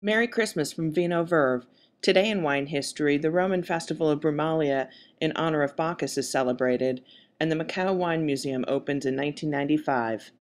Merry Christmas from Vino Verve. Today in wine history, the Roman festival of Brumalia in honor of Bacchus is celebrated, and the Macau Wine Museum opens in 1995.